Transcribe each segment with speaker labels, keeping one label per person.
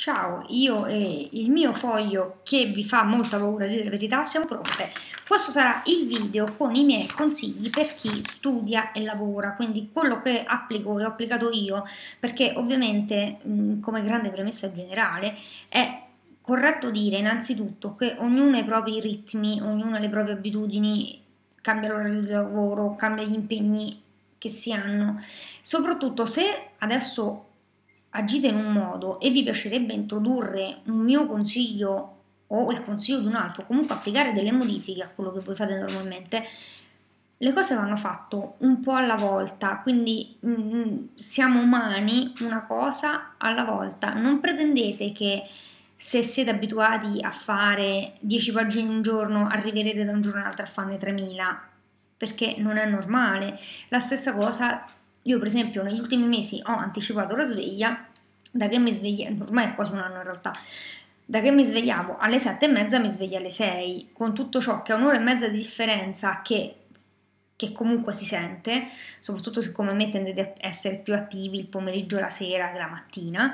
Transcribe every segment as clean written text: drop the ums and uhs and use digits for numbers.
Speaker 1: Ciao, io e il mio foglio che vi fa molta paura, a dire la verità, siamo pronte. Questo sarà il video con i miei consigli per chi studia e lavora, quindi quello che applico e ho applicato io, perché ovviamente come grande premessa generale è corretto dire innanzitutto che ognuno ha i propri ritmi, ognuno ha le proprie abitudini, cambia l'orario di lavoro, cambia gli impegni che si hanno. Soprattutto se adesso agite in un modo e vi piacerebbe introdurre un mio consiglio o il consiglio di un altro, comunque applicare delle modifiche a quello che voi fate normalmente, le cose vanno fatte un po' alla volta, quindi siamo umani, una cosa alla volta. Non pretendete che se siete abituati a fare 10 pagine un giorno arriverete da un giorno all'altro a farne 3000, perché non è normale. La stessa cosa, io per esempio negli ultimi mesi ho anticipato la sveglia, da che mi svegliavo, ormai è quasi un anno in realtà, da che mi svegliavo alle 7:30 mi sveglio alle 6, con tutto ciò che è un'ora e mezza di differenza che comunque si sente, soprattutto se come me tendete a essere più attivi il pomeriggio, la sera che la mattina.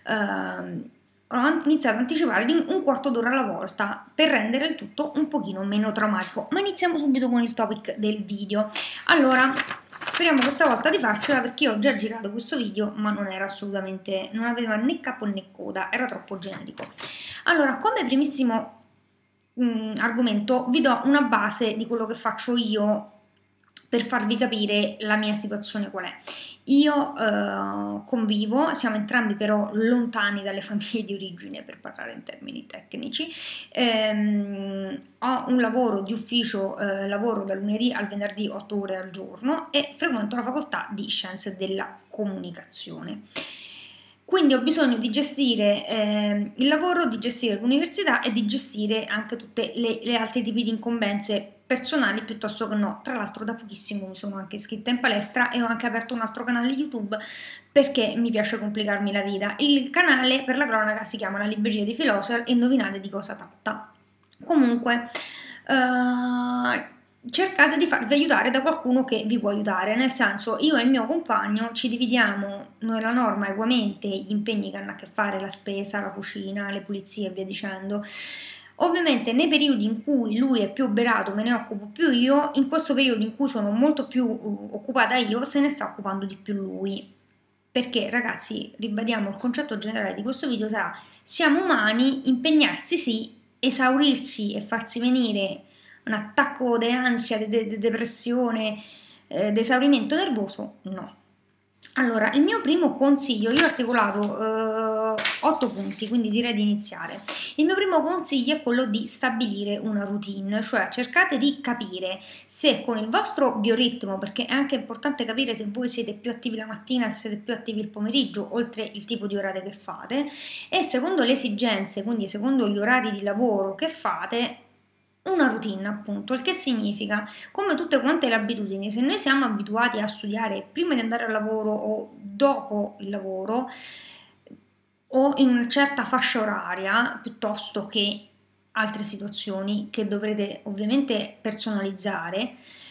Speaker 1: Ho iniziato ad anticipare di un quarto d'ora alla volta per rendere il tutto un pochino meno traumatico. Ma iniziamo subito con il topic del video. Allora, speriamo questa volta di farcela perché io ho già girato questo video, ma non era assolutamente, non aveva né capo né coda, era troppo generico. Allora, come primissimo argomento vi do una base di quello che faccio io per farvi capire la mia situazione qual è. Io convivo, siamo entrambi però lontani dalle famiglie di origine per parlare in termini tecnici. Ho un lavoro di ufficio, lavoro dal lunedì al venerdì 8 ore al giorno e frequento la facoltà di scienze della comunicazione. Quindi ho bisogno di gestire il lavoro, di gestire l'università e di gestire anche tutte le altri tipi di incombenze personali piuttosto che no. Tra l'altro da pochissimo mi sono anche iscritta in palestra e ho anche aperto un altro canale YouTube perché mi piace complicarmi la vita. Il canale, per la cronaca, si chiama La Libreria di Philosopher e indovinate di cosa tratta. Comunque, cercate di farvi aiutare da qualcuno che vi può aiutare, nel senso io e il mio compagno ci dividiamo nella norma equamente gli impegni che hanno a che fare la spesa, la cucina, le pulizie e via dicendo. Ovviamente nei periodi in cui lui è più oberato me ne occupo più io, in questo periodo in cui sono molto più occupata io se ne sta occupando di più lui. Perché ragazzi, ribadiamo il concetto generale di questo video sarà siamo umani, impegnarsi sì, esaurirsi e farsi venire un attacco di ansia, di depressione, di esaurimento nervoso, no. Allora, il mio primo consiglio, io ho articolato 8 punti, quindi direi di iniziare. Il mio primo consiglio è quello di stabilire una routine, cioè cercate di capire se con il vostro bioritmo, perché è anche importante capire se voi siete più attivi la mattina, se siete più attivi il pomeriggio, oltre il tipo di orari che fate, e secondo le esigenze, quindi secondo gli orari di lavoro che fate, una routine appunto, il che significa, come tutte quante le abitudini, se noi siamo abituati a studiare prima di andare al lavoro o dopo il lavoro o in una certa fascia oraria piuttosto che altre situazioni che dovrete ovviamente personalizzare,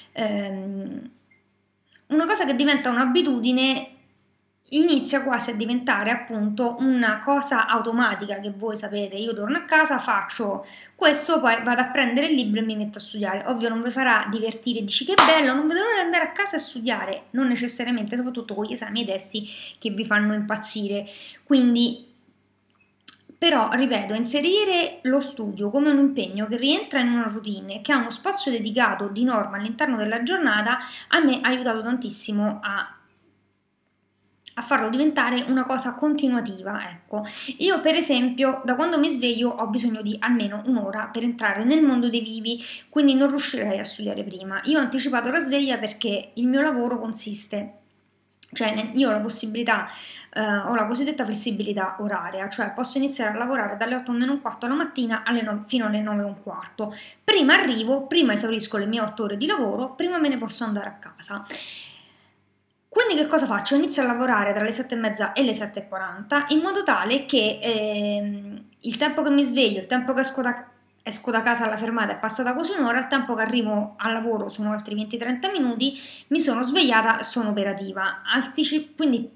Speaker 1: una cosa che diventa un'abitudine inizia quasi a diventare appunto una cosa automatica che voi sapete, io torno a casa, faccio questo, poi vado a prendere il libro e mi metto a studiare. Ovvio non vi farà divertire, dici che bello, non vedo l'ora di andare a casa a studiare, non necessariamente, soprattutto con gli esami e i testi che vi fanno impazzire. Quindi, però, ripeto, inserire lo studio come un impegno che rientra in una routine, che ha uno spazio dedicato di norma all'interno della giornata, a me ha aiutato tantissimo a farlo diventare una cosa continuativa, ecco. Io per esempio da quando mi sveglio ho bisogno di almeno un'ora per entrare nel mondo dei vivi, quindi non riuscirei a studiare prima. Io ho anticipato la sveglia perché il mio lavoro consiste, cioè io ho la possibilità, ho la cosiddetta flessibilità oraria, cioè posso iniziare a lavorare dalle 8 meno un quarto alla mattina fino alle 9 e un quarto. Prima arrivo, prima esaurisco le mie 8 ore di lavoro, prima me ne posso andare a casa. Quindi che cosa faccio? Inizio a lavorare tra le 7:30 e le 7:40 in modo tale che il tempo che mi sveglio, il tempo che esco da casa alla fermata è passata quasi un'ora, il tempo che arrivo al lavoro sono altri 20-30 minuti, mi sono svegliata, sono operativa. Quindi per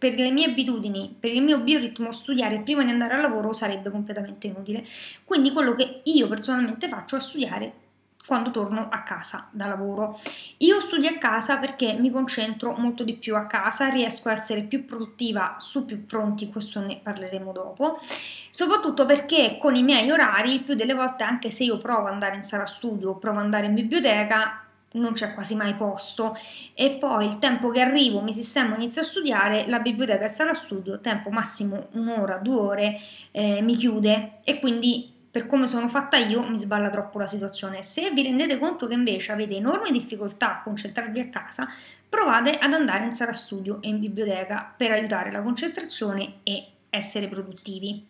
Speaker 1: per le mie abitudini, per il mio bioritmo, studiare prima di andare al lavoro sarebbe completamente inutile. Quindi quello che io personalmente faccio è studiare quando torno a casa da lavoro. Io studio a casa perché mi concentro molto di più a casa, riesco a essere più produttiva su più fronti, questo ne parleremo dopo, soprattutto perché con i miei orari, il più delle volte, anche se io provo ad andare in sala studio, provo ad andare in biblioteca, non c'è quasi mai posto, e poi il tempo che arrivo, mi sistemo, inizio a studiare, la biblioteca e sala studio, tempo massimo un'ora, 2 ore, mi chiude, e quindi per come sono fatta io mi sballa troppo la situazione. Se vi rendete conto che invece avete enormi difficoltà a concentrarvi a casa, provate ad andare in sala studio e in biblioteca per aiutare la concentrazione e essere produttivi.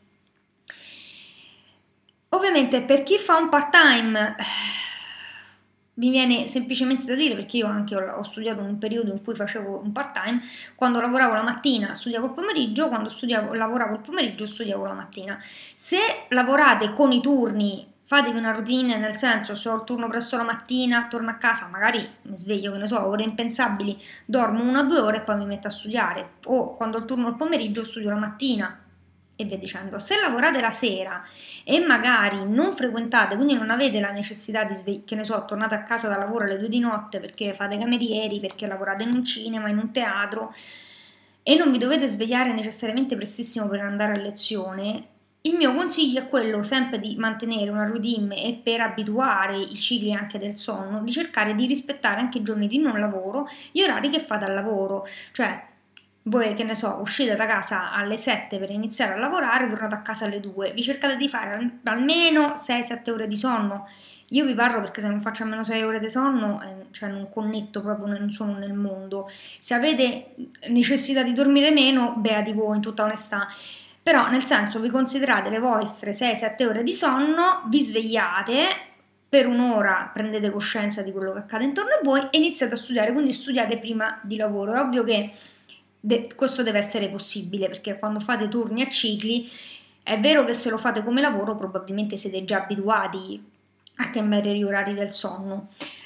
Speaker 1: Ovviamente per chi fa un part-time mi viene semplicemente da dire, perché io anche ho studiato un periodo in cui facevo un part-time, quando lavoravo la mattina studiavo il pomeriggio, quando lavoravo il pomeriggio studiavo la mattina. Se lavorate con i turni, fatevi una routine, nel senso, se ho il turno presso la mattina, torno a casa, magari mi sveglio, che ne so, ore impensabili, dormo 1 o 2 ore e poi mi metto a studiare, o quando ho il turno al pomeriggio studio la mattina, e via dicendo. Se lavorate la sera e magari non frequentate, quindi non avete la necessità di che ne so, tornate a casa da lavoro alle 2 di notte perché fate camerieri, perché lavorate in un cinema, in un teatro e non vi dovete svegliare necessariamente prestissimo per andare a lezione, il mio consiglio è quello sempre di mantenere una routine e per abituare i cicli anche del sonno, di cercare di rispettare anche i giorni di non lavoro, gli orari che fate al lavoro, cioè voi, che ne so, uscite da casa alle 7 per iniziare a lavorare, tornate a casa alle 2, vi cercate di fare almeno 6-7 ore di sonno. Io vi parlo perché se non faccio almeno 6 ore di sonno, cioè non connetto proprio, non sono nel mondo. Se avete necessità di dormire meno, beati voi, in tutta onestà. Però nel senso, vi considerate le vostre 6-7 ore di sonno, vi svegliate, per un'ora prendete coscienza di quello che accade intorno a voi e iniziate a studiare, quindi studiate prima di lavoro. È ovvio che questo deve essere possibile, perché quando fate turni a cicli è vero che se lo fate come lavoro probabilmente siete già abituati a cambiare gli orari del sonno.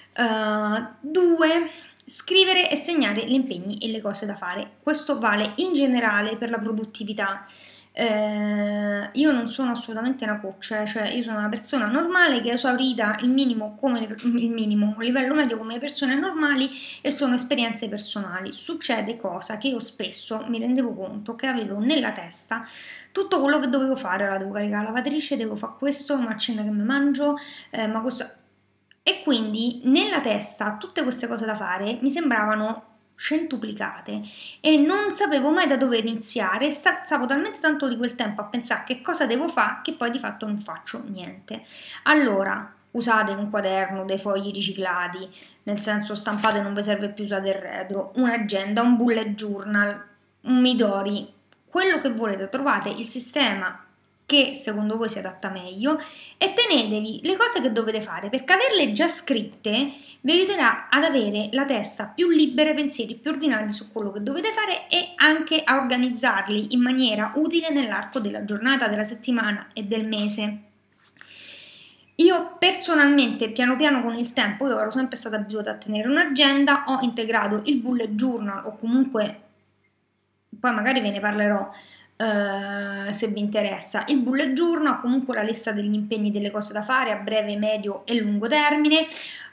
Speaker 1: 2. Scrivere e segnare gli impegni e le cose da fare. Questo vale in generale per la produttività. Io non sono assolutamente una coach, cioè io sono una persona normale che è esaurita il minimo, il minimo, a livello medio come le persone normali, e sono esperienze personali. Succede cosa che io spesso mi rendevo conto che avevo nella testa tutto quello che dovevo fare. Ora devo caricare la lavatrice, devo fare questo, ma a cena che mi mangio, ma questo. E quindi nella testa tutte queste cose da fare mi sembravano centuplicate e non sapevo mai da dove iniziare. Stavo talmente tanto di quel tempo a pensare che cosa devo fare che poi di fatto non faccio niente. Allora usate un quaderno, dei fogli riciclati, nel senso stampate, non vi serve più, usate il retro, un'agenda, un bullet journal, un Midori, quello che volete, trovate il sistema che secondo voi si adatta meglio e tenetevi le cose che dovete fare, perché averle già scritte vi aiuterà ad avere la testa più libera, pensieri più ordinati su quello che dovete fare e anche a organizzarli in maniera utile nell'arco della giornata, della settimana e del mese. Io personalmente, piano piano con il tempo, io ero sempre stata abituata a tenere un'agenda, ho integrato il bullet journal, o comunque, poi magari ve ne parlerò se vi interessa, il bullet journal, comunque la lista degli impegni, delle cose da fare a breve, medio e lungo termine.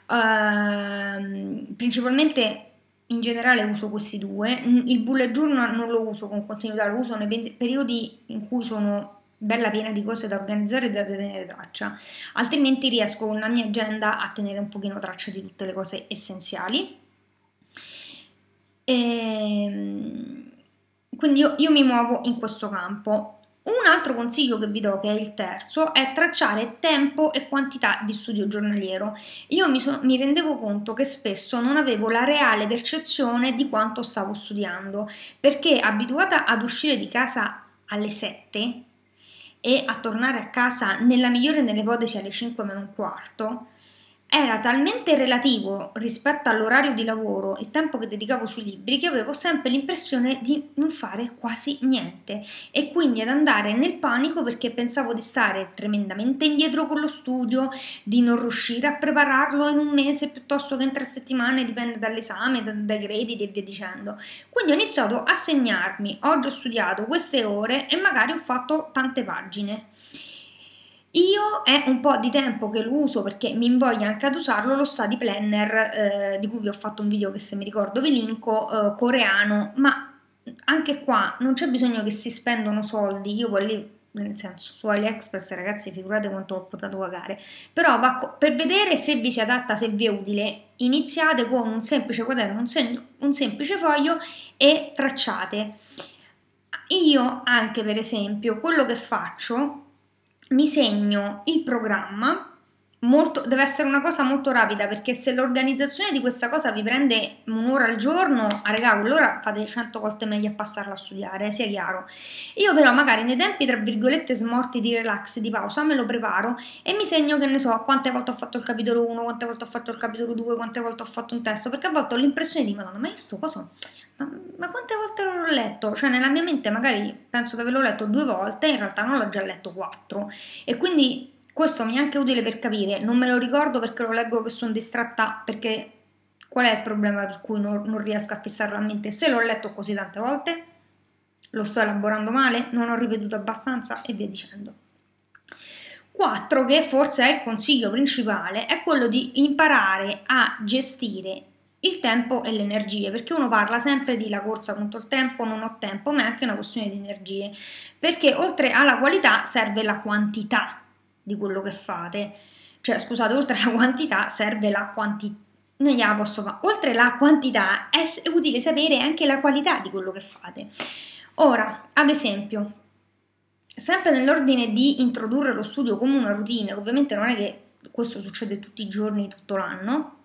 Speaker 1: Principalmente in generale uso questi due. Il bullet journal non lo uso con continuità, lo uso nei periodi in cui sono bella piena di cose da organizzare e da tenere traccia, altrimenti riesco con la mia agenda a tenere un pochino traccia di tutte le cose essenziali. Quindi io mi muovo in questo campo. Un altro consiglio che vi do, che è il terzo, è tracciare tempo e quantità di studio giornaliero. Io mi rendevo conto che spesso non avevo la reale percezione di quanto stavo studiando, perché abituata ad uscire di casa alle 7 e a tornare a casa nella migliore delle ipotesi alle 5 meno un quarto, era talmente relativo rispetto all'orario di lavoro, il tempo che dedicavo sui libri, che avevo sempre l'impressione di non fare quasi niente e quindi ad andare nel panico perché pensavo di stare tremendamente indietro con lo studio, di non riuscire a prepararlo in un mese piuttosto che in 3 settimane, dipende dall'esame, dai crediti e via dicendo. Quindi ho iniziato a segnarmi, oggi ho studiato queste ore e magari ho fatto tante pagine. Io è un po' di tempo che lo uso perché mi invoglia anche ad usarlo lo study planner, di cui vi ho fatto un video che se mi ricordo vi linko, coreano, ma anche qua non c'è bisogno che si spendono soldi, io poi lì, nel senso, su AliExpress ragazzi figurate quanto ho potuto pagare, però per vedere se vi si adatta, se vi è utile, iniziate con un semplice quaderno, un semplice foglio e tracciate. Io anche per esempio quello che faccio, mi segno il programma, deve essere una cosa molto rapida perché se l'organizzazione di questa cosa vi prende un'ora al giorno, raga, quell'ora fate 100 volte meglio a passarla a studiare, sia chiaro. Io però magari nei tempi tra virgolette smorti di relax, di pausa, me lo preparo e mi segno che ne so quante volte ho fatto il capitolo 1, quante volte ho fatto il capitolo 2, quante volte ho fatto un testo, perché a volte ho l'impressione di madonna, ma io sto cosa... Ma quante volte l'ho letto? Cioè nella mia mente magari penso di averlo letto 2 volte, in realtà non l'ho già letto 4 e quindi questo mi è anche utile per capire, non me lo ricordo perché lo leggo che sono distratta, perché qual è il problema per cui non riesco a fissarlo a mente? Se l'ho letto così tante volte, lo sto elaborando male, non ho ripetuto abbastanza e via dicendo. 4, che forse è il consiglio principale, è quello di imparare a gestire il tempo e le energie, perché uno parla sempre di la corsa contro il tempo, non ho tempo, ma è anche una questione di energie, perché oltre alla qualità serve la quantità di quello che fate, cioè scusate, oltre alla quantità serve la quantità, non gliela posso fare, oltre la quantità è utile sapere anche la qualità di quello che fate. Ora, ad esempio, sempre nell'ordine di introdurre lo studio come una routine, ovviamente non è che questo succede tutti i giorni, tutto l'anno,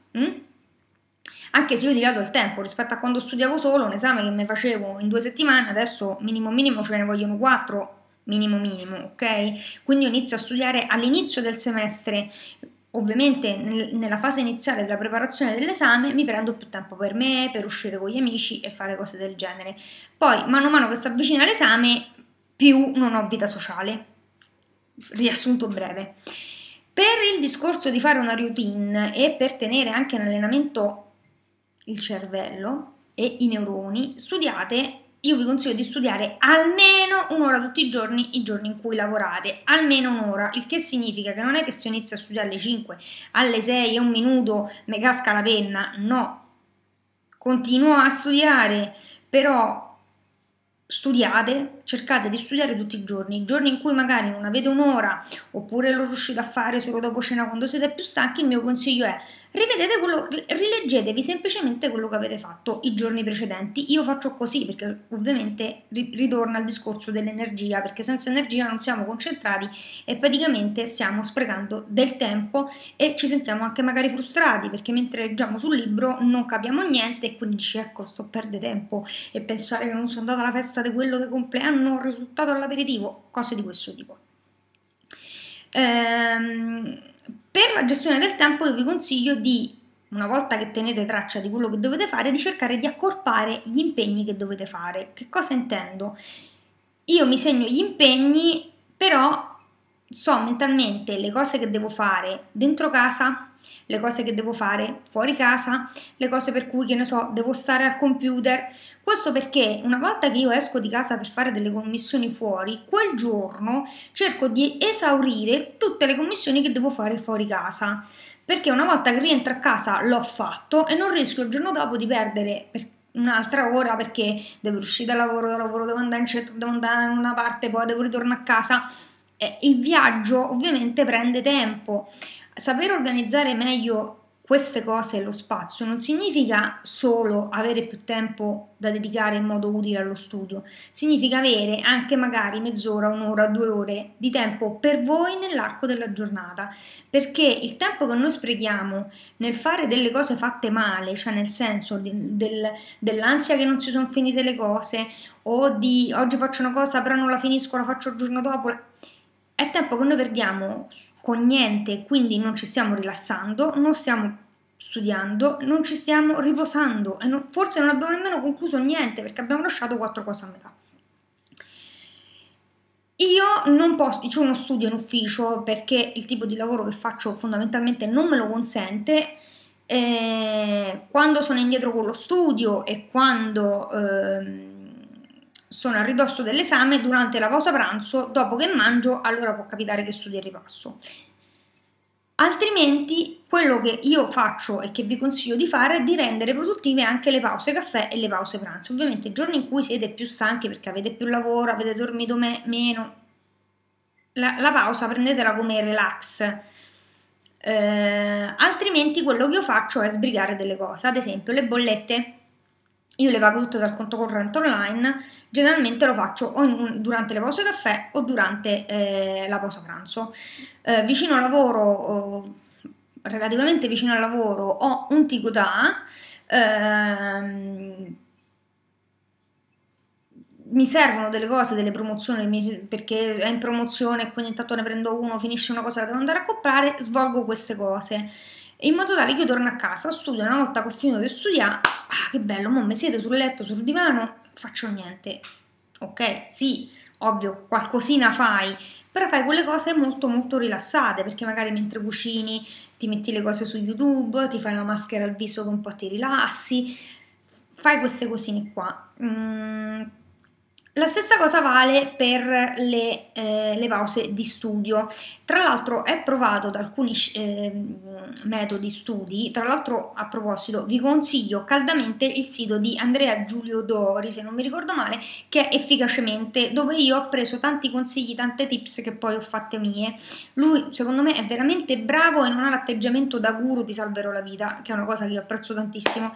Speaker 1: anche se io ho dilato il tempo rispetto a quando studiavo solo, un esame che mi facevo in 2 settimane, adesso minimo ce ne vogliono 4, minimo, ok? Quindi io inizio a studiare all'inizio del semestre, ovviamente nella fase iniziale della preparazione dell'esame mi prendo più tempo per me, per uscire con gli amici e fare cose del genere. Poi, mano a mano che si avvicina l'esame, più non ho vita sociale. Riassunto breve. Per il discorso di fare una routine e per tenere anche in allenamento il cervello e i neuroni, studiate, io vi consiglio di studiare almeno un'ora tutti i giorni in cui lavorate, almeno un'ora, il che significa che non è che se io inizio a studiare alle 5, alle 6 e un minuto mi casca la penna, no, continuo a studiare, però studiate, cercate di studiare tutti i giorni in cui magari non avete un'ora oppure lo riuscite a fare solo dopo cena quando siete più stanchi, il mio consiglio è rileggetevi semplicemente quello che avete fatto i giorni precedenti. Io faccio così perché ovviamente ritorna al discorso dell'energia, perché senza energia non siamo concentrati e praticamente stiamo sprecando del tempo e ci sentiamo anche magari frustrati perché mentre leggiamo sul libro non capiamo niente e quindi dici ecco sto perdendo tempo e pensare che non sono andata alla festa di quello del compleanno, ho risultato all'aperitivo, cose di questo tipo. Per la gestione del tempo io vi consiglio di, una volta che tenete traccia di quello che dovete fare, di cercare di accorpare gli impegni che dovete fare. Che cosa intendo? Io mi segno gli impegni, però so mentalmente le cose che devo fare dentro casa, le cose che devo fare fuori casa, le cose per cui, che ne so, devo stare al computer. Questo perché una volta che io esco di casa per fare delle commissioni fuori, quel giorno cerco di esaurire tutte le commissioni che devo fare fuori casa, perché una volta che rientro a casa l'ho fatto e non rischio il giorno dopo di perdere un'altra ora perché devo uscire da lavoro devo andare in centro, devo andare in una parte, poi devo ritornare a casa. Il viaggio ovviamente prende tempo. Saper organizzare meglio queste cose e lo spazio non significa solo avere più tempo da dedicare in modo utile allo studio, significa avere anche magari mezz'ora, un'ora, 2 ore di tempo per voi nell'arco della giornata, perché il tempo che noi sprechiamo nel fare delle cose fatte male, cioè nel senso dell'ansia che non si sono finite le cose o di oggi faccio una cosa però non la finisco, la faccio il giorno dopo, è tempo che noi perdiamo con niente, quindi non ci stiamo rilassando, non stiamo studiando, non ci stiamo riposando e forse non abbiamo nemmeno concluso niente perché abbiamo lasciato 4 cose a metà. Io non posso, c'è uno studio in ufficio perché il tipo di lavoro che faccio fondamentalmente non me lo consente. Quando sono indietro con lo studio e quando sono a ridosso dell'esame, durante la pausa pranzo, dopo che mangio, allora può capitare che studio e ripasso. Altrimenti quello che io faccio e che vi consiglio di fare è di rendere produttive anche le pause caffè e le pause pranzo. Ovviamente i giorni in cui siete più stanchi perché avete più lavoro, avete dormito meno, la pausa prendetela come relax. Altrimenti quello che io faccio è sbrigare delle cose, ad esempio le bollette. Io le pago tutte dal conto corrente online, generalmente lo faccio o durante le pause caffè o durante la pausa pranzo. Vicino al lavoro, relativamente vicino al lavoro, ho un Ticotà, mi servono delle cose, delle promozioni, perché è in promozione e quindi intanto ne prendo uno, finisce una cosa, la devo andare a comprare, svolgo queste cose. In modo tale che io torno a casa, studio, una volta che ho finito di studiare, che bello, mo mi siedo sul letto, sul divano, faccio niente. Ok, sì, ovvio, qualcosina fai, però fai quelle cose molto molto rilassate, perché magari mentre cucini ti metti le cose su YouTube, ti fai la maschera al viso che un po' ti rilassi, fai queste cosine qua. La stessa cosa vale per le pause di studio. Tra l'altro è provato da alcuni metodi studi. Tra l'altro, a proposito, vi consiglio caldamente il sito di Andrea Giulio Dori, se non mi ricordo male, che è Efficacemente, dove io ho preso tanti consigli, tante tips che poi ho fatte mie. Lui, secondo me, è veramente bravo e non ha l'atteggiamento da guru ti salverò la vita, che è una cosa che io apprezzo tantissimo.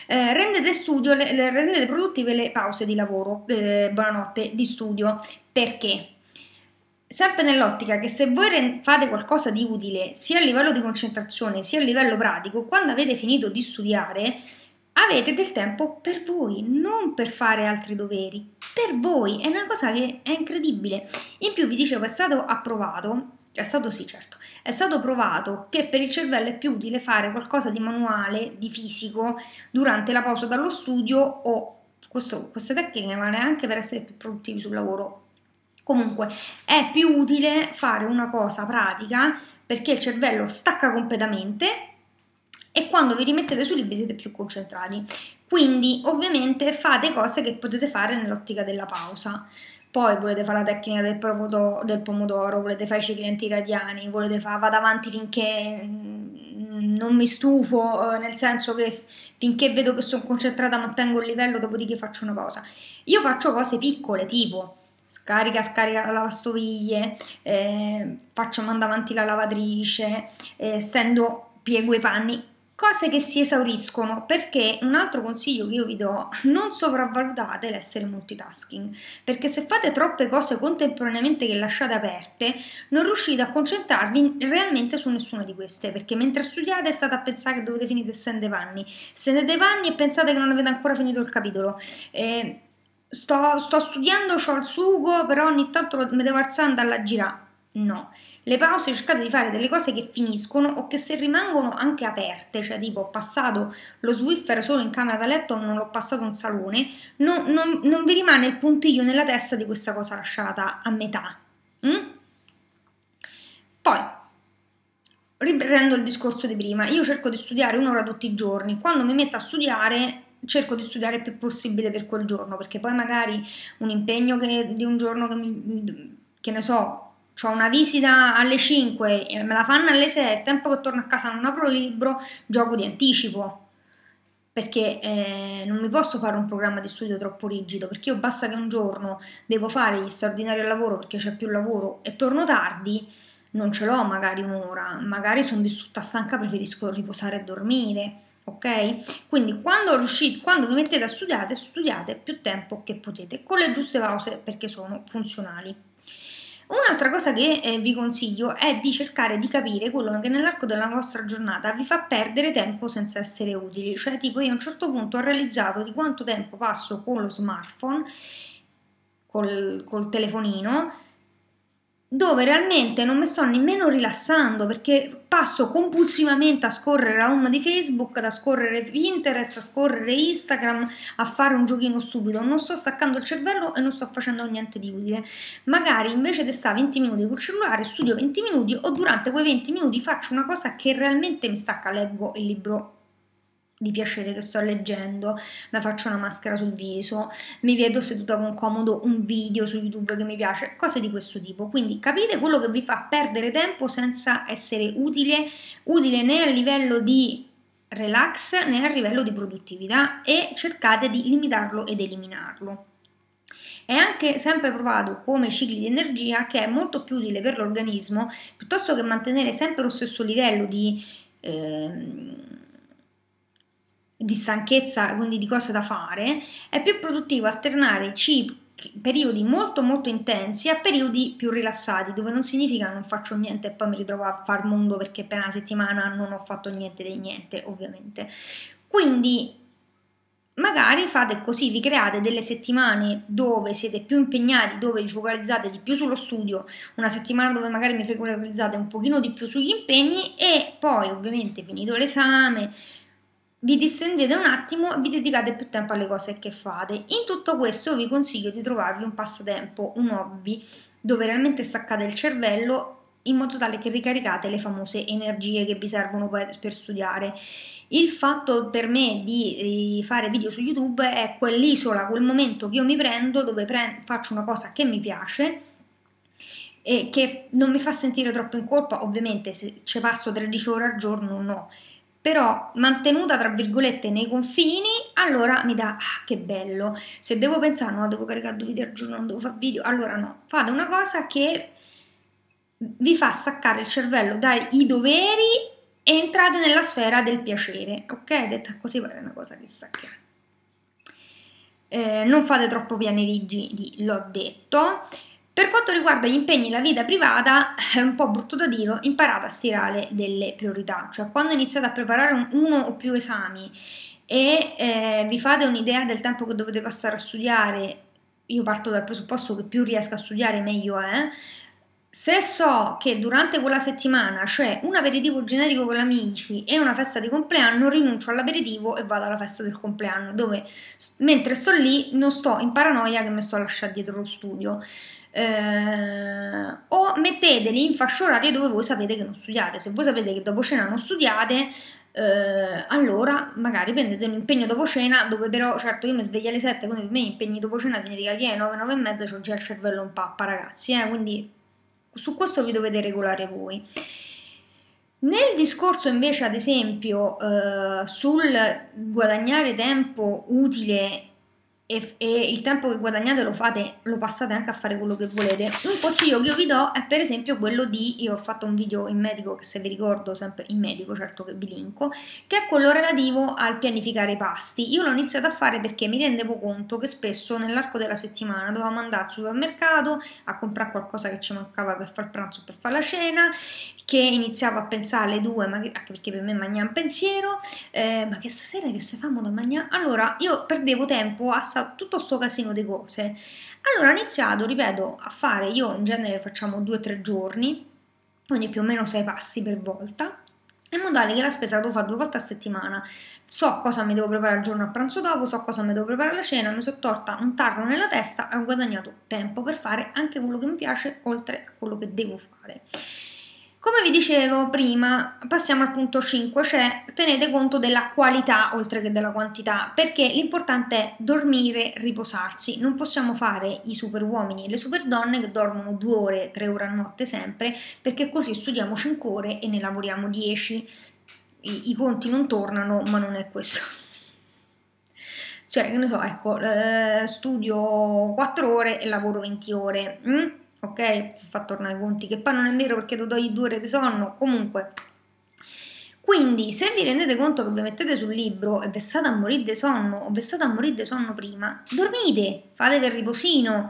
Speaker 1: Rendete produttive le pause di lavoro, buonanotte, di studio. Perché? Sempre nell'ottica che se voi fate qualcosa di utile sia a livello di concentrazione sia a livello pratico, quando avete finito di studiare avete del tempo per voi, non per fare altri doveri, per voi. È una cosa che è incredibile. In più vi dicevo, è stato approvato, è stato sì certo, è stato provato che per il cervello è più utile fare qualcosa di manuale, di fisico, durante la pausa dallo studio o queste tecniche vale anche per essere più produttivi sul lavoro. Comunque è più utile fare una cosa pratica perché il cervello stacca completamente e quando vi rimettete sui libri siete più concentrati. Quindi ovviamente fate cose che potete fare nell'ottica della pausa. Poi volete fare la tecnica del pomodoro, volete fare i cicli antiradiani, volete fare vado avanti finché non mi stufo, nel senso che finché vedo che sono concentrata mantengo il livello, dopodiché faccio una pausa. Io faccio cose piccole, tipo scarica la lavastoviglie, mando avanti la lavatrice, piego i panni, cose che si esauriscono, perché un altro consiglio che io vi do, non sopravvalutate l'essere multitasking, perché se fate troppe cose contemporaneamente che lasciate aperte, non riuscite a concentrarvi realmente su nessuna di queste, perché mentre studiate state a pensare che dovete finire stendere i panni e pensate che non avete ancora finito il capitolo. Sto studiando, ho il sugo, però ogni tanto mi devo alzare e andare a girare. No, le pause cercate di fare delle cose che finiscono o che se rimangono anche aperte, cioè tipo ho passato lo Swiffer solo in camera da letto, non l'ho passato in salone, non vi rimane il puntiglio nella testa di questa cosa lasciata a metà. Poi, riprendo il discorso di prima, io cerco di studiare un'ora tutti i giorni, quando mi metto a studiare cerco di studiare il più possibile per quel giorno, perché poi magari un impegno di un giorno che ne so, ho una visita alle 5 e me la fanno alle 6, il tempo che torno a casa non apro il libro, gioco di anticipo, perché non mi posso fare un programma di studio troppo rigido, perché io basta che un giorno devo fare gli straordinari al lavoro perché c'è più lavoro e torno tardi, non ce l'ho magari un'ora, magari sono vissuta stanca, preferisco riposare e dormire. Ok? Quindi quando vi mettete a studiare, studiate più tempo che potete, con le giuste pause perché sono funzionali. Un'altra cosa che vi consiglio è di cercare di capire quello che nell'arco della vostra giornata vi fa perdere tempo senza essere utili, cioè tipo io a un certo punto ho realizzato di quanto tempo passo con lo smartphone, col telefonino, dove realmente non mi sto nemmeno rilassando perché passo compulsivamente a scorrere la home di Facebook, a scorrere Pinterest, a scorrere Instagram, a fare un giochino stupido. Non sto staccando il cervello e non sto facendo niente di utile. Magari invece di stare 20 minuti col cellulare studio 20 minuti o durante quei 20 minuti faccio una cosa che realmente mi stacca, leggo il libro di piacere che sto leggendo, mi faccio una maschera sul viso, mi vedo seduta con comodo un video su YouTube che mi piace, cose di questo tipo. Quindi capite quello che vi fa perdere tempo senza essere utile né a livello di relax né a livello di produttività, e cercate di limitarlo ed eliminarlo. È anche sempre provato come cicli di energia che è molto più utile per l'organismo, piuttosto che mantenere sempre lo stesso livello di stanchezza, quindi di cose da fare. È più produttivo alternare periodi molto molto intensi a periodi più rilassati, dove non significa non faccio niente e poi mi ritrovo a far mondo perché per una settimana non ho fatto niente di niente, ovviamente. Quindi magari fate così, vi create delle settimane dove siete più impegnati, dove vi focalizzate di più sullo studio, una settimana dove magari vi focalizzate un pochino di più sugli impegni, e poi ovviamente finito l'esame vi distendete un attimo e vi dedicate più tempo alle cose che fate. In tutto questo io vi consiglio di trovarvi un passatempo, un hobby, dove realmente staccate il cervello in modo tale che ricaricate le famose energie che vi servono per studiare. Il fatto per me di fare video su YouTube è quell'isola, quel momento che io mi prendo dove faccio una cosa che mi piace e che non mi fa sentire troppo in colpa. Ovviamente se ci passo 13 ore al giorno no, però mantenuta tra virgolette nei confini, allora mi dà che bello. Se devo pensare no, devo caricare 2 video al giorno, non devo fare video, allora no, fate una cosa che vi fa staccare il cervello dai doveri e entrate nella sfera del piacere, ok? Detta così pare una cosa chissà che. Non fate troppo piani rigidi, l'ho detto. Per quanto riguarda gli impegni e la vita privata, è un po' brutto da dire, imparate a stirare delle priorità, cioè quando iniziate a preparare uno o più esami e vi fate un'idea del tempo che dovete passare a studiare, io parto dal presupposto che più riesco a studiare meglio è. Se so che durante quella settimana c'è un aperitivo generico con gli amici e una festa di compleanno, rinuncio all'aperitivo e vado alla festa del compleanno, dove mentre sto lì non sto in paranoia che mi sto a lasciare dietro lo studio. O metteteli in fasce orarie dove voi sapete che non studiate. Se voi sapete che dopo cena non studiate, allora magari prendete un impegno dopo cena, dove però, certo, io mi sveglio alle 7, quindi per me impegni dopo cena significa che alle 9, 9 e mezza c'ho già il cervello in pappa, ragazzi, quindi su questo vi dovete regolare voi. Nel discorso invece, ad esempio, sul guadagnare tempo utile e il tempo che guadagnate lo passate anche a fare quello che volete, un consiglio che io vi do è per esempio quello io ho fatto un video in medico, che se vi ricordo sempre in medico, certo che vi linko, che è quello relativo al pianificare i pasti. Io l'ho iniziato a fare perché mi rendevo conto che spesso nell'arco della settimana dovevamo andare al supermercato a comprare qualcosa che ci mancava per fare il pranzo o per fare la cena, che iniziavo a pensare alle 2, anche perché per me mangiare un pensiero, ma che stasera che se famo da mangiare? Allora io perdevo tempo a tutto sto casino di cose. Allora ho iniziato, ripeto, a fare, io in genere facciamo 2-3 giorni, quindi più o meno 6 passi per volta, in modo tale che la spesa la devo fare 2 volte a settimana. So cosa mi devo preparare il giorno a pranzo dopo, so cosa mi devo preparare la cena, mi sono torta un tarlo nella testa e ho guadagnato tempo per fare anche quello che mi piace, oltre a quello che devo fare. Come vi dicevo prima, passiamo al punto 5, cioè tenete conto della qualità oltre che della quantità, perché l'importante è dormire, riposarsi. Non possiamo fare i super uomini e le super donne che dormono 2 ore, 3 ore a notte sempre, perché così studiamo 5 ore e ne lavoriamo 10. I conti non tornano, ma non è questo. Cioè, che ne so, ecco, studio 4 ore e lavoro 20 ore. Ok, fa tornare i conti, che poi non è vero perché ti togli 2 ore di sonno, comunque. Quindi se vi rendete conto che vi mettete sul libro e vi state a morire di sonno o vi state a morire di sonno prima, dormite, fatevi il riposino,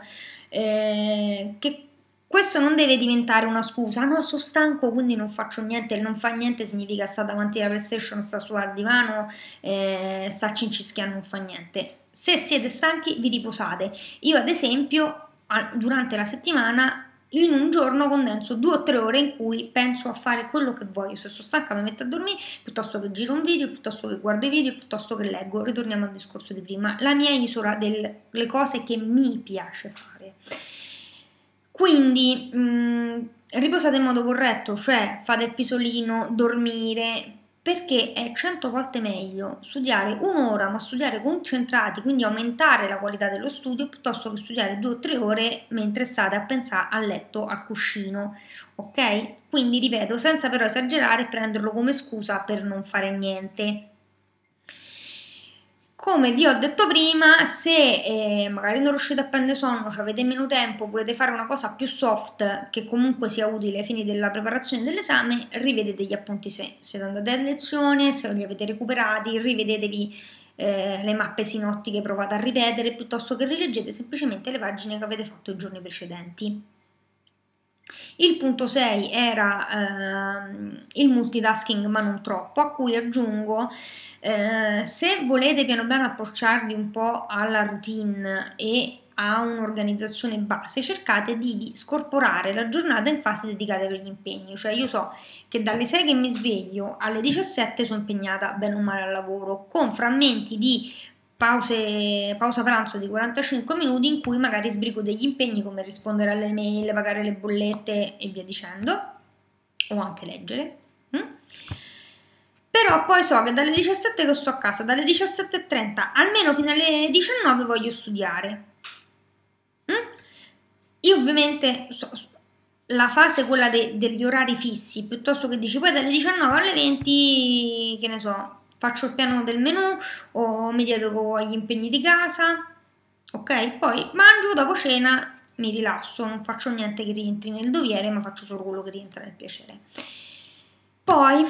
Speaker 1: che questo non deve diventare una scusa. No, sono stanco quindi non faccio niente, e non fa niente significa sta davanti alla PlayStation, sta sul divano, sta cincischiando, non fa niente. Se siete stanchi vi riposate. Io ad esempio durante la settimana in un giorno condenso 2 o 3 ore in cui penso a fare quello che voglio. Se sono stanca mi metto a dormire, piuttosto che giro un video, piuttosto che guardo i video, piuttosto che leggo. Ritorniamo al discorso di prima, la mia isola delle cose che mi piace fare. Quindi riposate in modo corretto, cioè fate il pisolino, dormire, perché è 100 volte meglio studiare un'ora, ma studiare concentrati, quindi aumentare la qualità dello studio, piuttosto che studiare 2 o 3 ore mentre state a pensare a letto, al cuscino, ok? Quindi ripeto, senza però esagerare e prenderlo come scusa per non fare niente. Come vi ho detto prima, se magari non riuscite a prendere sonno, cioè avete meno tempo, volete fare una cosa più soft che comunque sia utile ai fini della preparazione dell'esame, rivedete gli appunti se siete andati a lezione, se li avete recuperati, rivedetevi le mappe sinottiche, provate a ripetere, piuttosto che rileggete semplicemente le pagine che avete fatto i giorni precedenti. Il punto 6 era il multitasking ma non troppo, a cui aggiungo se volete piano piano approcciarvi un po' alla routine e a un'organizzazione base, cercate di scorporare la giornata in fasi dedicate per gli impegni, cioè io so che dalle 6 che mi sveglio alle 17 sono impegnata bene o male al lavoro, con frammenti di pausa pranzo di 45 minuti in cui magari sbrigo degli impegni come rispondere alle mail, pagare le bollette e via dicendo, o anche leggere. Però poi so che dalle 17 che sto a casa, dalle 17:30 almeno fino alle 19 voglio studiare. Io ovviamente la fase quella degli orari fissi, piuttosto che dici poi dalle 19 alle 20, che ne so, faccio il piano del menù o mi dedico agli impegni di casa, ok? Poi mangio, dopo cena mi rilasso, non faccio niente che rientri nel dovere, ma faccio solo quello che rientra nel piacere. Poi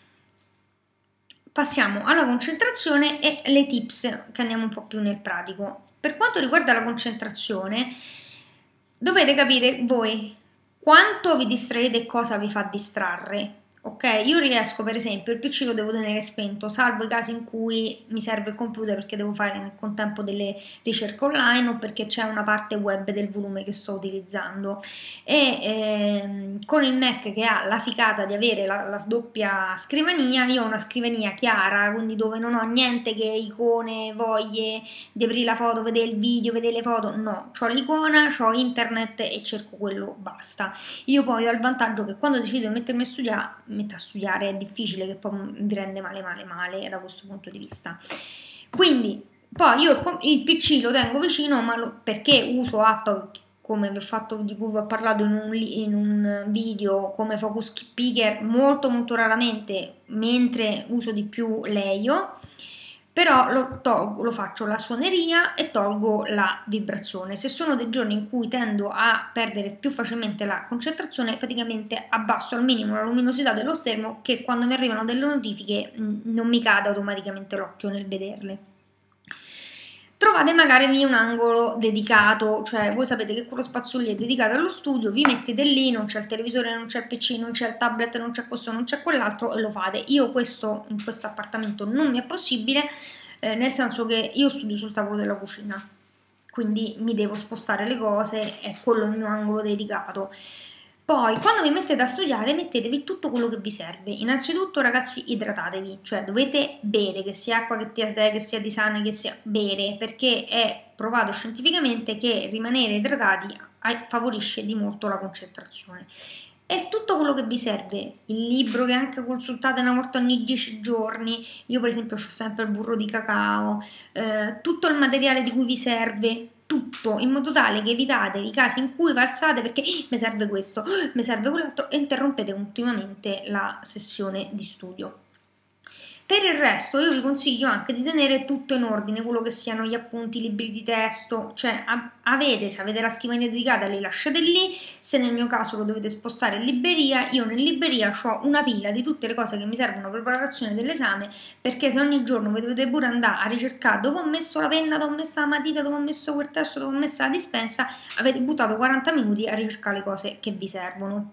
Speaker 1: passiamo alla concentrazione e le tips che andiamo un po' più nel pratico. Per quanto riguarda la concentrazione, dovete capire voi quanto vi distraete e cosa vi fa distrarre. Ok, io riesco per esempio il PC lo devo tenere spento, salvo i casi in cui mi serve il computer perché devo fare nel contempo delle ricerche online o perché c'è una parte web del volume che sto utilizzando. E con il Mac che ha la ficata di avere la doppia scrivania, io ho una scrivania chiara, quindi dove non ho niente che icone, voglie di aprire la foto, vedere il video, vedere le foto, no, ho l'icona, ho internet e cerco quello, basta. Io poi ho il vantaggio che quando decido di mettermi a studiare, metto a studiare, è difficile che poi mi prende male da questo punto di vista. Quindi poi io il PC lo tengo vicino, ma perché uso app come vi ho fatto, di cui vi ho parlato in un video, come Focus Picker molto raramente, mentre uso di più Leio, però lo faccio la suoneria e tolgo la vibrazione. Se sono dei giorni in cui tendo a perdere più facilmente la concentrazione, praticamente abbasso al minimo la luminosità dello schermo, che quando mi arrivano delle notifiche non mi cade automaticamente l'occhio nel vederle. Trovate magari un angolo dedicato, cioè voi sapete che quello spazio lì è dedicato allo studio, vi mettete lì, non c'è il televisore, non c'è il PC, non c'è il tablet, non c'è questo, non c'è quell'altro e lo fate. Io questo in questo appartamento non mi è possibile, nel senso che io studio sul tavolo della cucina, quindi mi devo spostare le cose, è quello il mio angolo dedicato. Poi, quando vi mettete a studiare, mettetevi tutto quello che vi serve. Innanzitutto, ragazzi, idratatevi, cioè dovete bere, che sia acqua, che sia tè, che sia tisane, che sia bere, perché è provato scientificamente che rimanere idratati favorisce di molto la concentrazione. E tutto quello che vi serve, il libro che anche consultate una volta ogni 10 giorni, io per esempio ho sempre il burro di cacao, tutto il materiale di cui vi serve, tutto, in modo tale che evitate i casi in cui falsate perché mi serve questo, mi serve quell'altro e interrompete continuamente la sessione di studio. Per il resto io vi consiglio anche di tenere tutto in ordine, quello che siano gli appunti, i libri di testo, cioè se avete la scrivania dedicata li lasciate lì, se nel mio caso lo dovete spostare in libreria, io in libreria ho una pila di tutte le cose che mi servono per la preparazione dell'esame, perché se ogni giorno vi dovete pure andare a ricercare dove ho messo la penna, dove ho messo la matita, dove ho messo quel testo, dove ho messo la dispensa, avete buttato 40 minuti a ricercare le cose che vi servono.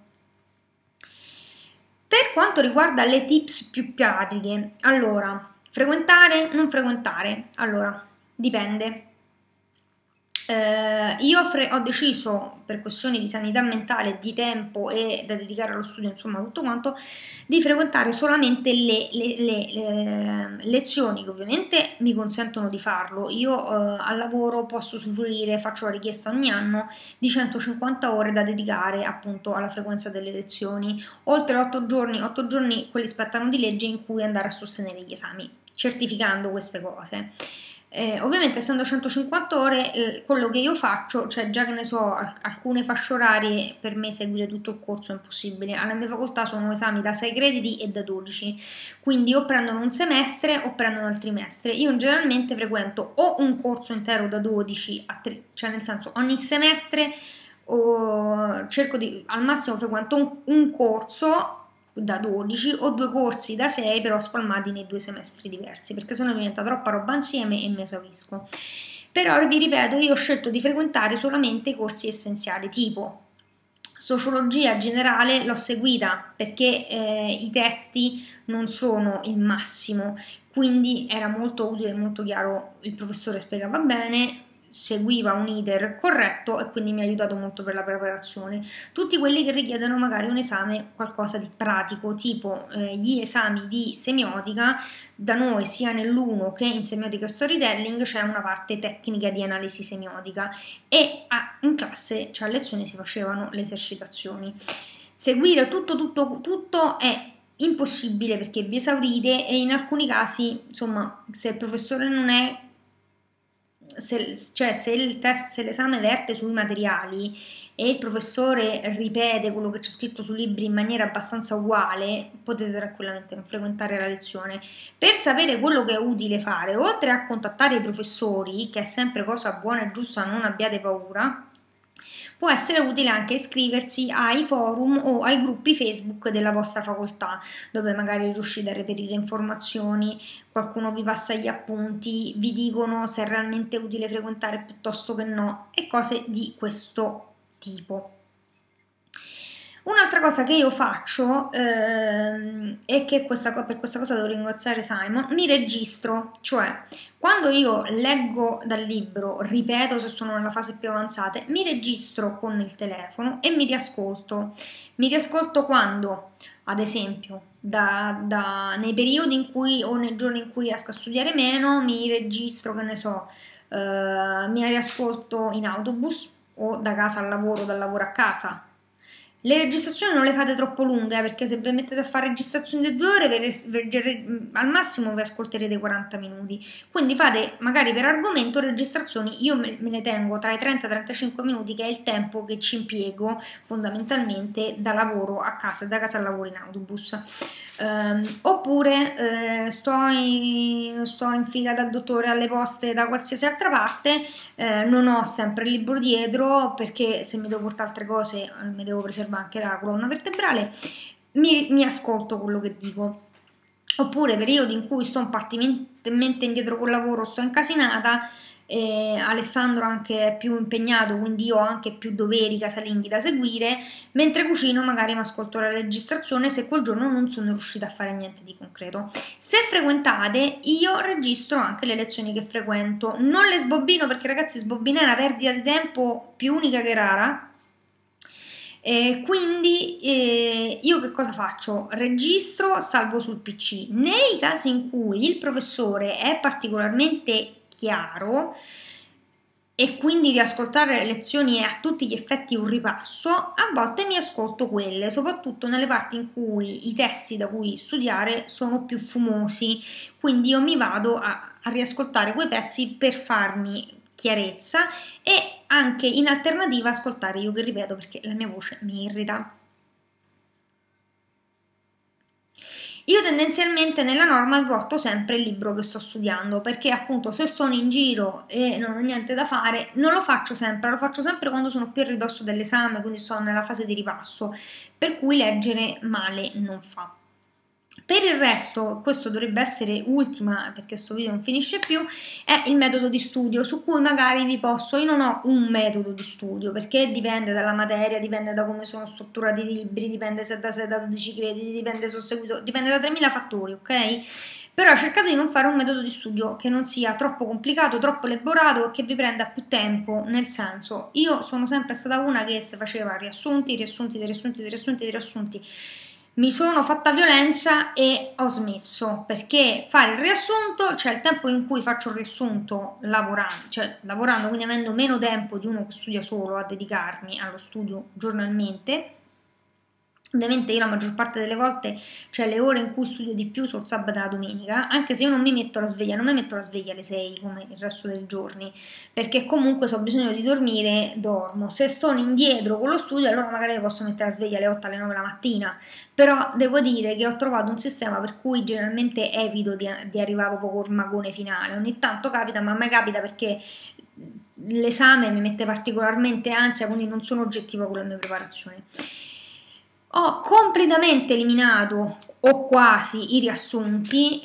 Speaker 1: Per quanto riguarda le tips più pratiche, allora, frequentare, non frequentare, allora, dipende. Io ho deciso, per questioni di sanità mentale, di tempo e da dedicare allo studio, insomma tutto quanto, di frequentare solamente le lezioni che ovviamente mi consentono di farlo. Io al lavoro posso usufruire, faccio la richiesta ogni anno di 150 ore da dedicare appunto alla frequenza delle lezioni, oltre 8 giorni quelli spettano di legge in cui andare a sostenere gli esami, certificando queste cose. Ovviamente essendo 150 ore, quello che io faccio, cioè già che ne so, alcune fasce orarie, per me seguire tutto il corso è impossibile. Alla mia facoltà sono esami da 6 crediti e da 12, quindi o prendono un semestre o prendono il trimestre. Io generalmente frequento o un corso intero da 12 a 3, cioè nel senso ogni semestre o cerco di, al massimo frequento un corso da 12 o 2 corsi da 6 però spalmati nei 2 semestri diversi, perché sennò diventa troppa roba insieme e mi esaurisco. Però vi ripeto, io ho scelto di frequentare solamente i corsi essenziali, tipo sociologia generale l'ho seguita perché i testi non sono il massimo, quindi era molto utile, molto chiaro, il professore spiegava bene, seguiva un iter corretto e quindi mi ha aiutato molto per la preparazione. Tutti quelli che richiedono magari un esame, qualcosa di pratico, tipo gli esami di semiotica, da noi sia nell'1 che in semiotica storytelling c'è una parte tecnica di analisi semiotica e in classe, cioè a lezione, si facevano le esercitazioni. Seguire tutto è impossibile perché vi esaurite e in alcuni casi, insomma, se il professore non è se l'esame verte sui materiali e il professore ripete quello che c'è scritto sui libri in maniera abbastanza uguale, potete tranquillamente non frequentare la lezione. Per sapere quello che è utile fare, oltre a contattare i professori, che è sempre cosa buona e giusta, non abbiate paura, può essere utile anche iscriversi ai forum o ai gruppi Facebook della vostra facoltà, dove magari riuscite a reperire informazioni, qualcuno vi passa gli appunti, vi dicono se è realmente utile frequentare piuttosto che no, e cose di questo tipo. Un'altra cosa che io faccio è che per questa cosa devo ringraziare Simon, mi registro, cioè quando io leggo dal libro, ripeto se sono nella fase più avanzata, mi registro con il telefono e mi riascolto. Mi riascolto quando, ad esempio, nei periodi in cui o nei giorni in cui riesco a studiare meno, mi registro, che ne so, mi riascolto in autobus o da casa al lavoro, dal lavoro a casa. Le registrazioni non le fate troppo lunghe, perché se vi mettete a fare registrazioni di 2 ore, al massimo vi ascolterete 40 minuti. Quindi fate magari per argomento registrazioni, io me ne tengo tra i 30 e i 35 minuti, che è il tempo che ci impiego fondamentalmente da lavoro a casa, da casa al lavoro in autobus. Oppure sto in fila dal dottore, alle poste, da qualsiasi altra parte, non ho sempre il libro dietro perché se mi devo portare altre cose mi devo preservare anche la colonna vertebrale, mi ascolto quello che dico. Oppure periodi in cui sto particolarmente indietro col lavoro, sto incasinata, Alessandro anche è più impegnato, quindi io ho anche più doveri casalinghi da seguire, mentre cucino magari mi ascolto la registrazione se quel giorno non sono riuscita a fare niente di concreto. Se frequentate, io registro anche le lezioni che frequento, non le sbobbino perché ragazzi sbobbinare è una perdita di tempo più unica che rara. Quindi io che cosa faccio? Registro, salvo sul PC. Nei casi in cui il professore è particolarmente chiaro e quindi riascoltare le lezioni è a tutti gli effetti un ripasso, a volte mi ascolto quelle, soprattutto nelle parti in cui i testi da cui studiare sono più fumosi, quindi io mi vado a riascoltare quei pezzi per farmi chiarezza e anche in alternativa ascoltare io che ripeto perché la mia voce mi irrita. Io tendenzialmente nella norma vi porto sempre il libro che sto studiando perché appunto se sono in giro e non ho niente da fare non lo faccio sempre quando sono più a ridosso dell'esame, quindi sono nella fase di ripasso, per cui leggere male non fa. Per il resto, questo dovrebbe essere ultima, perché questo video non finisce più, è il metodo di studio, su cui magari vi posso, io non ho un metodo di studio, perché dipende dalla materia, dipende da come sono strutturati i libri, dipende se è da 12 crediti, dipende se ho seguito, dipende da 3000 fattori, ok? Però cercate di non fare un metodo di studio che non sia troppo complicato, troppo elaborato e che vi prenda più tempo, nel senso, io sono sempre stata una che si faceva riassunti, riassunti, riassunti, riassunti, riassunti. Mi sono fatta violenza e ho smesso, perché fare il riassunto, cioè il tempo in cui faccio il riassunto lavorando, cioè lavorando, quindi avendo meno tempo di uno che studia solo a dedicarmi allo studio giornalmente. Ovviamente io la maggior parte delle volte, cioè le ore in cui studio di più sono il sabato e la domenica, anche se io non mi metto la sveglia, non mi metto la sveglia alle 6 come il resto dei giorni, perché comunque se ho bisogno di dormire, dormo. Se sto indietro con lo studio, allora magari mi posso mettere la sveglia alle 8, alle 9 la mattina, però devo dire che ho trovato un sistema per cui generalmente evito di arrivare proprio col magone finale. Ogni tanto capita, ma a me capita perché l'esame mi mette particolarmente ansia, quindi non sono oggettiva con la mia preparazione. Ho completamente eliminato, o quasi, i riassunti,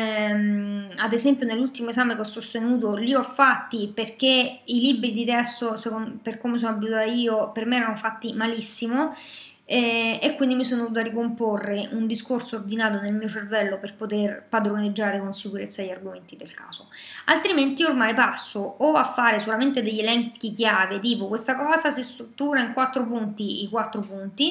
Speaker 1: ad esempio nell'ultimo esame che ho sostenuto li ho fatti perché i libri di testo, per come sono abituata io, per me erano fatti malissimo, e quindi mi sono dovuta ricomporre un discorso ordinato nel mio cervello per poter padroneggiare con sicurezza gli argomenti del caso. Altrimenti ormai passo o a fare solamente degli elenchi chiave, tipo questa cosa si struttura in 4 punti, i 4 punti,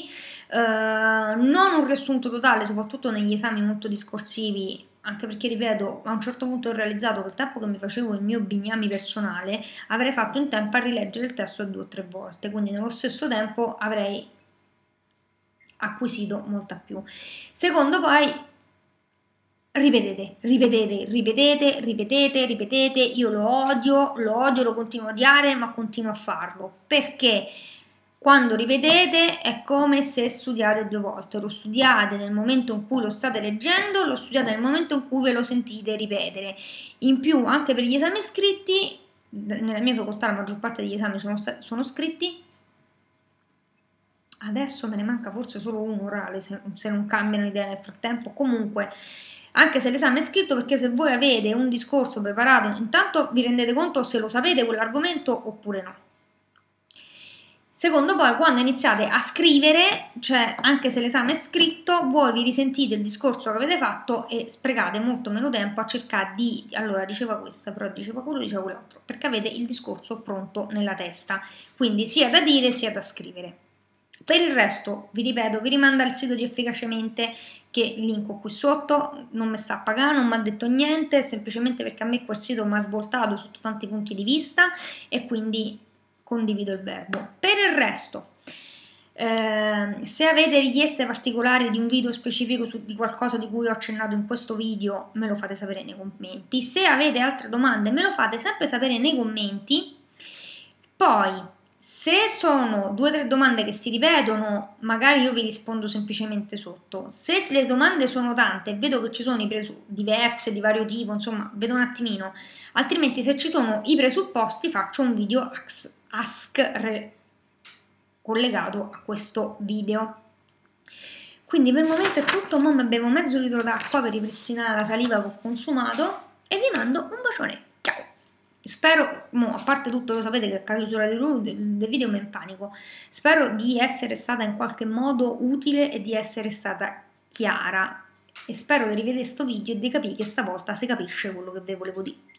Speaker 1: non un riassunto totale, soprattutto negli esami molto discorsivi, anche perché, ripeto, a un certo punto ho realizzato che il tempo che mi facevo il mio bignami personale avrei fatto in tempo a rileggere il testo 2 o 3 volte, quindi nello stesso tempo avrei acquisito molta più. Secondo, poi ripetete, ripetete, ripetete, ripetete, ripetete. Io lo odio, lo continuo a odiare, ma continuo a farlo perché quando ripetete è come se studiate 2 volte. Lo studiate nel momento in cui lo state leggendo, lo studiate nel momento in cui ve lo sentite ripetere. In più, anche per gli esami scritti, nella mia facoltà la maggior parte degli esami sono scritti. Adesso me ne manca forse solo uno orale, se non cambiano idea nel frattempo. Comunque, anche se l'esame è scritto, perché se voi avete un discorso preparato, intanto vi rendete conto se lo sapete quell'argomento oppure no. Secondo, poi quando iniziate a scrivere, cioè anche se l'esame è scritto, voi vi risentite il discorso che avete fatto e sprecate molto meno tempo a cercare di, allora diceva questa, però diceva quello, diceva quell'altro, perché avete il discorso pronto nella testa, quindi sia da dire sia da scrivere. Per il resto, vi ripeto, vi rimanda al sito di Efficacemente, che linko qui sotto, non mi sta a pagare, non mi ha detto niente, semplicemente perché a me quel sito mi ha svoltato sotto tanti punti di vista e quindi condivido il verbo. Per il resto, se avete richieste particolari di un video specifico di qualcosa di cui ho accennato in questo video, me lo fate sapere nei commenti. Se avete altre domande, me lo fate sempre sapere nei commenti. Poi, se sono 2 o 3 domande che si ripetono, magari io vi rispondo semplicemente sotto. Se le domande sono tante e vedo che ci sono diverse, di vario tipo, insomma, vedo un attimino. Altrimenti, se ci sono i presupposti, faccio un video ask collegato a questo video. Quindi per il momento è tutto, ora bevo mezzo litro d'acqua per ripristinare la saliva che ho consumato e vi mando un bacione. Ciao! Spero, a parte tutto, lo sapete che a chiusura del video mi impanico, spero di essere stata in qualche modo utile e di essere stata chiara e spero di rivedere questo video e di capire che stavolta si capisce quello che vi volevo dire.